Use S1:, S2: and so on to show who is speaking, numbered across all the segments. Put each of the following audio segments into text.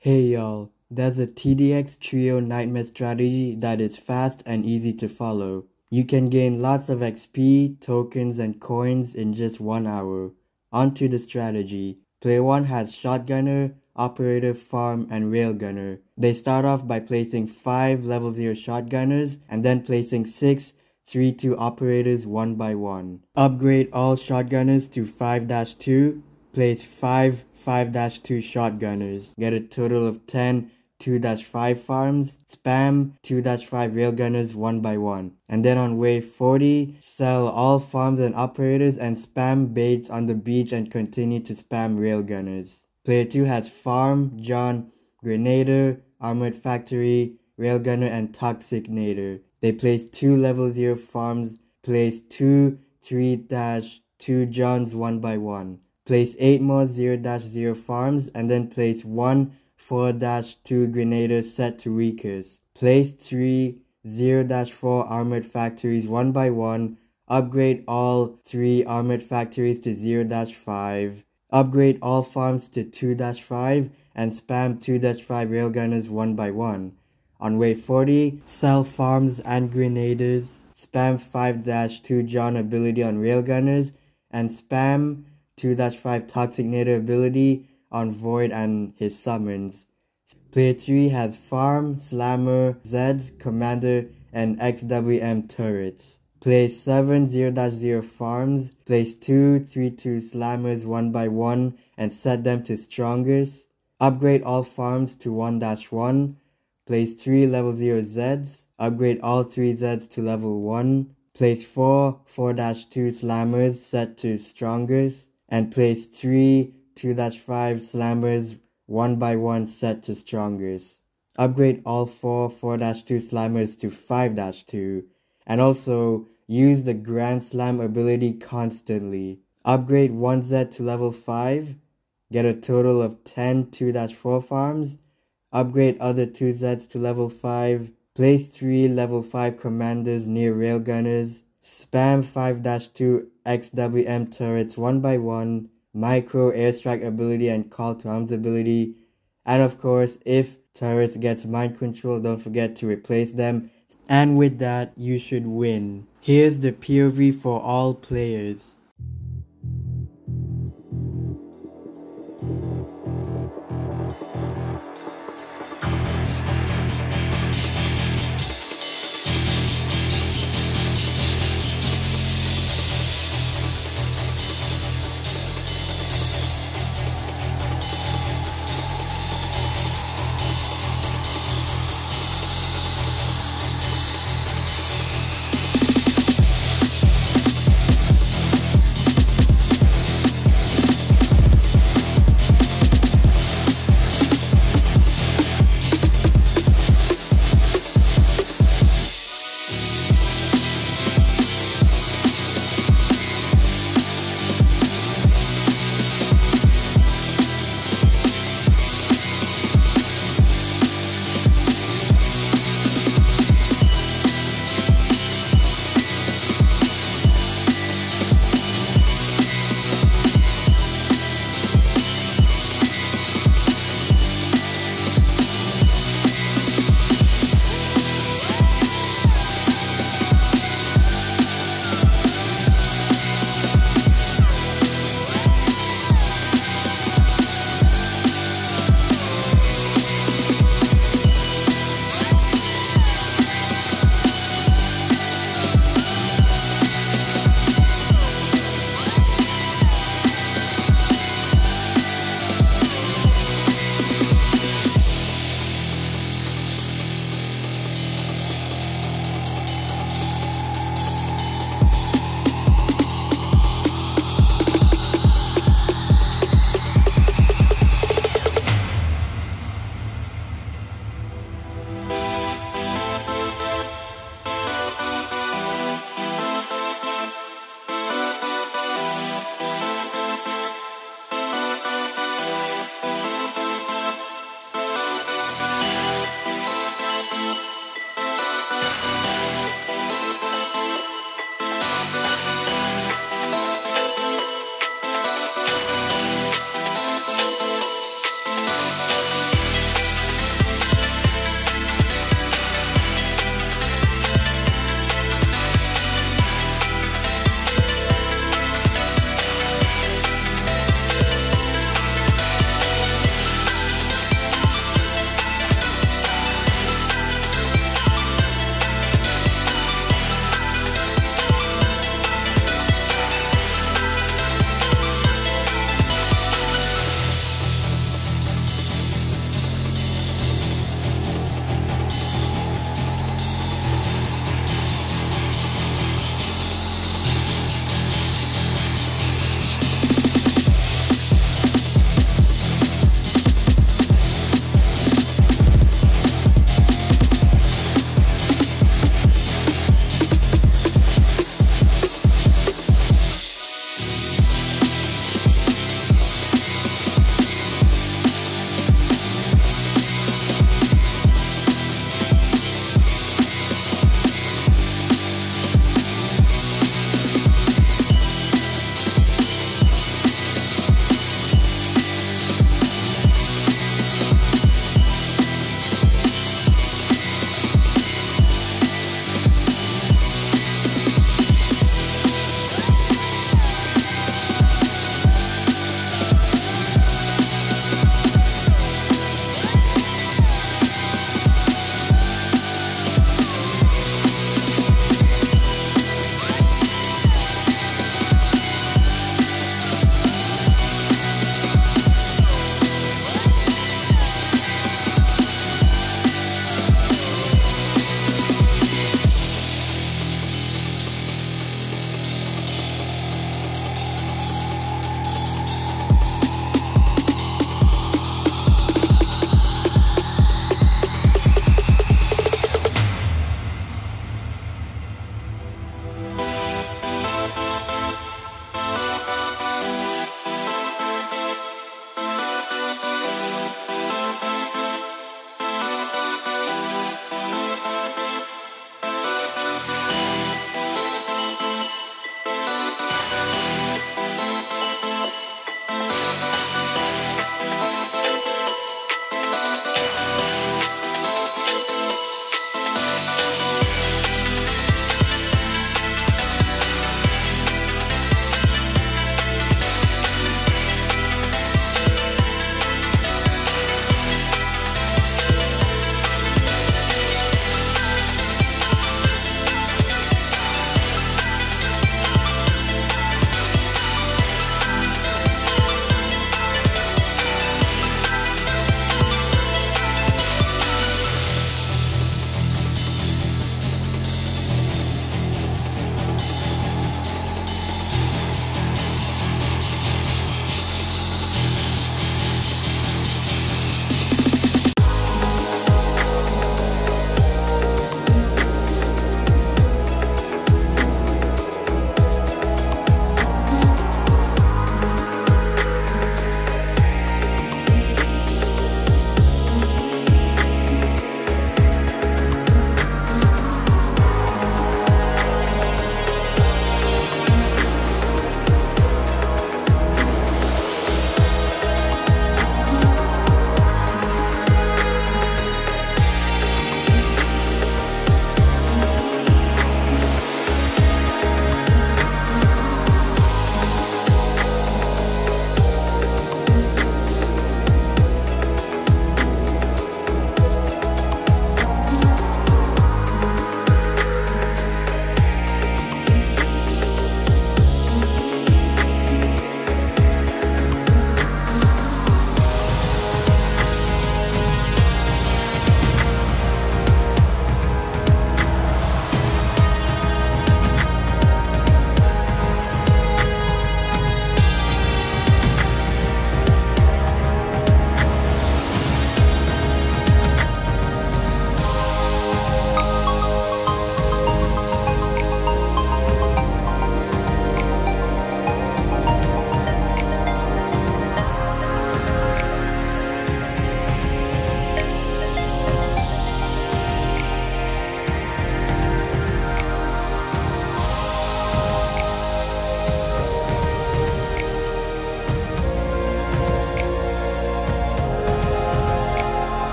S1: Hey y'all, there's a TDX Trio Nightmare strategy that is fast and easy to follow. You can gain lots of XP, tokens, and coins in just 1 hour. On to the strategy. Player 1 has Shotgunner, Operator, Farm, and Railgunner. They start off by placing 5 level 0 Shotgunners and then placing 6 3-2 Operators one by one. Upgrade all Shotgunners to 5-2. Place 5 5-2 Shotgunners. Get a total of 10 2-5 farms. Spam 2-5 Railgunners one by one. And then on wave 40, sell all farms and operators and spam baits on the beach and continue to spam Railgunners. Player 2 has Farm, John, Grenader, Armored Factory, Railgunner, and Toxic Nader. They place 2 level 0 farms, place 2 3-2 Johns one by one. Place 8 more 0-0 farms and then place 1 4-2 Grenaders set to weakest. Place 3 0-4 Armored Factories one by one. Upgrade all 3 Armored Factories to 0-5. Upgrade all farms to 2-5 and spam 2-5 Railgunners one by one. On wave 40, sell farms and Grenaders. Spam 5-2 John ability on Railgunners and spam 2-5 Toxic Nader ability on Void and his summons. Player 3 has Farm, Slammer, Zeds, Commander, and XWM turrets. Place 7 0-0 farms, place 2 3-2 Slammers one by one and set them to strongest. Upgrade all farms to 1-1. Place 3 level 0 Zeds. Upgrade all 3 Zeds to level 1. Place 4 4-2 Slammers set to strongest. And place 3 2-5 Slammers one by one set to strongest. Upgrade all 4 4-2 Slammers to 5-2. And also use the Grand Slam ability constantly. Upgrade 1 Z to level 5. Get a total of 10 2-4 farms. Upgrade other 2 Zs to level 5. Place 3 level 5 commanders near Railgunners. Spam 5-2 XWM turrets one by one. Micro airstrike ability and call to arms ability. And of course, if turrets gets mind control, don't forget to replace them. And with that, you should win. Here's the POV for all players.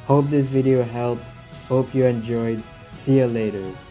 S1: Hope this video helped. Hope you enjoyed. See you later.